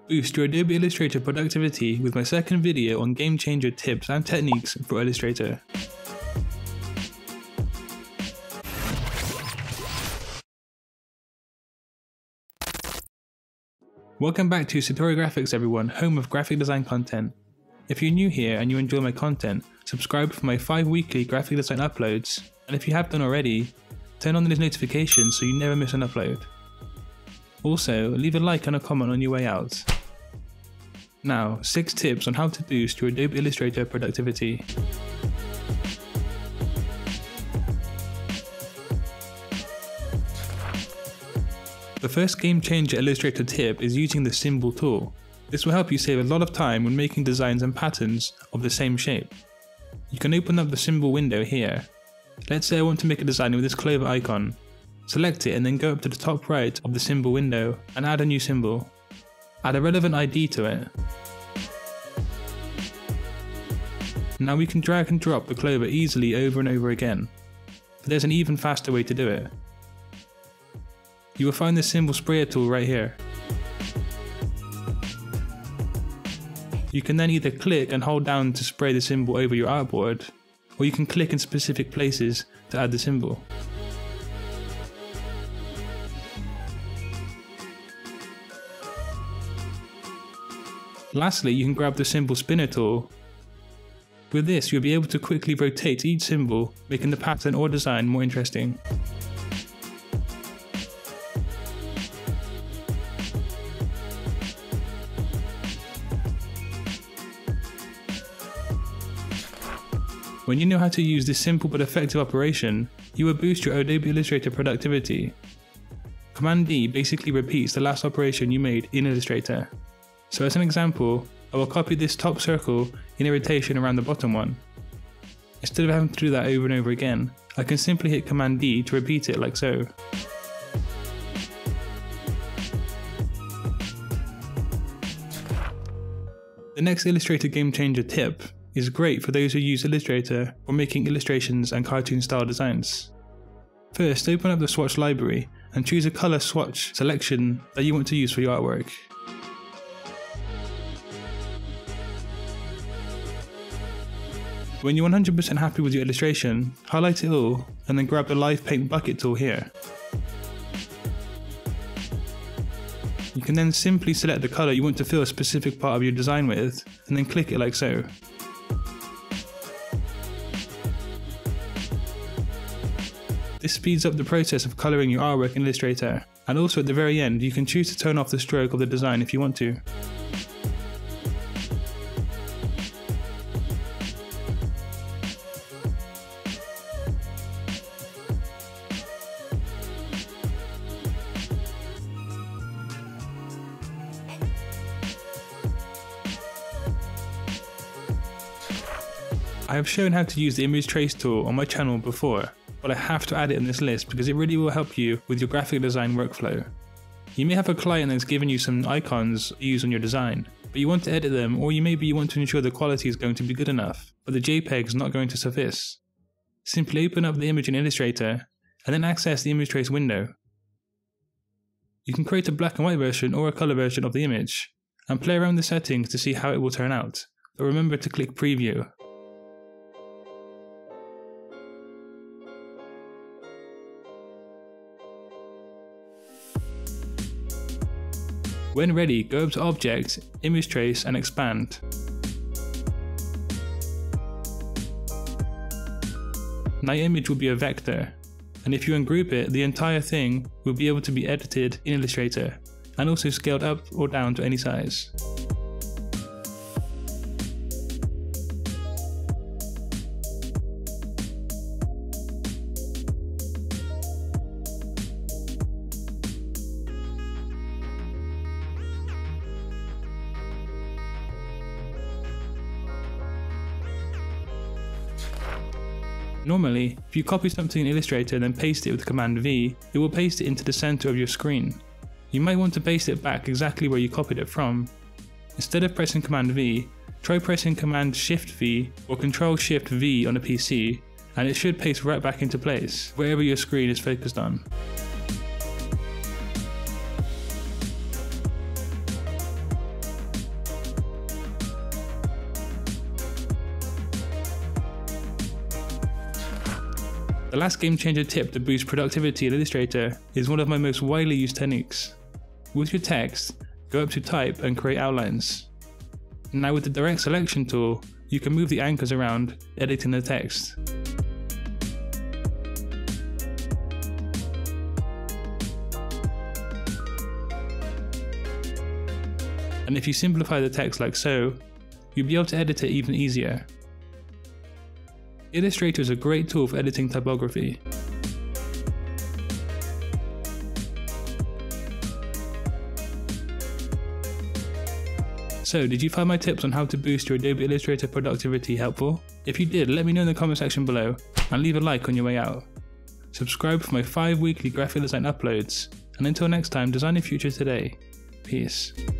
Boost your Adobe Illustrator productivity with my second video on game changer tips and techniques for Illustrator. Welcome back to Satori Graphics everyone, home of graphic design content. If you're new here and you enjoy my content, subscribe for my 5 weekly graphic design uploads, and if you have done already, turn on these notifications so you never miss an upload. Also, leave a like and a comment on your way out. Now, 6 tips on how to boost your Adobe Illustrator productivity. The first game changer Illustrator tip is using the symbol tool. This will help you save a lot of time when making designs and patterns of the same shape. You can open up the symbol window here. Let's say I want to make a design with this clover icon. Select it and then go up to the top right of the symbol window and add a new symbol. Add a relevant ID to it. Now we can drag and drop the clover easily over and over again, but there's an even faster way to do it. You will find the symbol sprayer tool right here. You can then either click and hold down to spray the symbol over your artboard, or you can click in specific places to add the symbol. Lastly, you can grab the symbol spinner tool. With this, you'll be able to quickly rotate each symbol, making the pattern or design more interesting. When you know how to use this simple but effective operation, you will boost your Adobe Illustrator productivity. Command D basically repeats the last operation you made in Illustrator. So as an example, I will copy this top circle in a rotation around the bottom one. Instead of having to do that over and over again, I can simply hit Command D to repeat it like so. The next Illustrator game changer tip is great for those who use Illustrator for making illustrations and cartoon style designs. First, open up the swatch library and choose a color swatch selection that you want to use for your artwork. When you're 100% happy with your illustration, highlight it all and then grab the live paint bucket tool here. You can then simply select the color you want to fill a specific part of your design with and then click it like so. This speeds up the process of colouring your artwork in Illustrator, and also at the very end you can choose to turn off the stroke of the design if you want to. I have shown how to use the image trace tool on my channel before, but I have to add it in this list because it really will help you with your graphic design workflow. You may have a client that's given you some icons to use on your design, but you want to edit them, or maybe you want to ensure the quality is going to be good enough, but the JPEG is not going to suffice. Simply open up the image in Illustrator and then access the image trace window. You can create a black and white version or a color version of the image and play around with the settings to see how it will turn out, but remember to click preview. When ready, go up to Object, Image Trace and Expand. Now your image will be a vector, and if you ungroup it, the entire thing will be able to be edited in Illustrator, and also scaled up or down to any size. Normally, if you copy something in Illustrator and then paste it with Command V, it will paste it into the center of your screen. You might want to paste it back exactly where you copied it from. Instead of pressing Command V, try pressing Command Shift V or Control Shift V on a PC, and it should paste right back into place, wherever your screen is focused on. The last game changer tip to boost productivity in Illustrator is one of my most widely used techniques. With your text, go up to Type and create outlines. Now with the direct selection tool, you can move the anchors around, editing the text. And if you simplify the text like so, you'll be able to edit it even easier. Illustrator is a great tool for editing typography. So, did you find my tips on how to boost your Adobe Illustrator productivity helpful? If you did, let me know in the comment section below and leave a like on your way out. Subscribe for my 5 weekly graphic design uploads, and until next time, design your future today. Peace.